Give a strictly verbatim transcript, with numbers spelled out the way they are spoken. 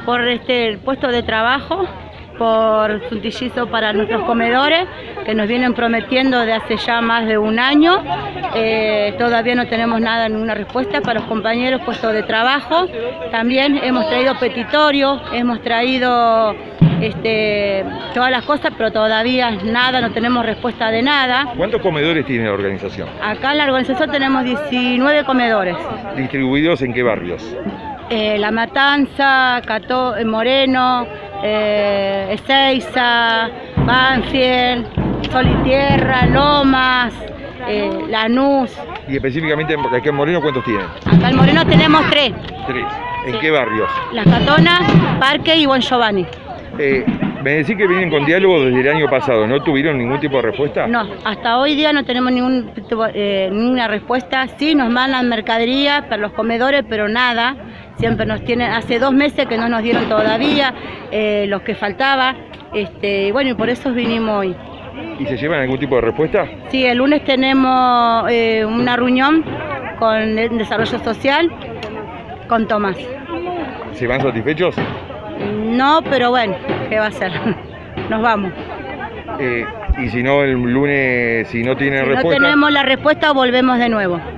por este el puesto de trabajo, por puntillizo para nuestros comedores, que nos vienen prometiendo de hace ya más de un año. Eh, todavía no tenemos nada, ninguna respuesta para los compañeros, puestos de trabajo. También hemos traído petitorio, hemos traído este, todas las cosas, pero todavía nada, no tenemos respuesta de nada. ¿Cuántos comedores tiene la organización? Acá en la organización tenemos diecinueve comedores. ¿Distribuidos en qué barrios? Eh, La Matanza, Cató, Moreno, eh, Ezeiza, Banfield, Sol y Tierra, Lomas, eh, Lanús. Y específicamente aquí en Moreno, ¿cuántos tienen? Acá en Moreno tenemos tres. Tres. ¿En Sí. qué barrios? Las Catonas, Parque y Buen Giovanni. Eh, me decís que vienen con diálogo desde el año pasado, ¿no tuvieron ningún tipo de respuesta? No, hasta hoy día no tenemos ningún, eh, ninguna respuesta. Sí nos mandan mercadería para los comedores, pero nada. Siempre nos tienen, hace dos meses que no nos dieron todavía eh, los que faltaba. Este, bueno, y por eso vinimos hoy. ¿Y se llevan algún tipo de respuesta? Sí, el lunes tenemos eh, una reunión con el Desarrollo Social, con Tomás. ¿Se van satisfechos? No, pero bueno, ¿qué va a hacer? Nos vamos. Eh, y si no, el lunes, si no tienen Si no respuesta... tenemos la respuesta, volvemos de nuevo.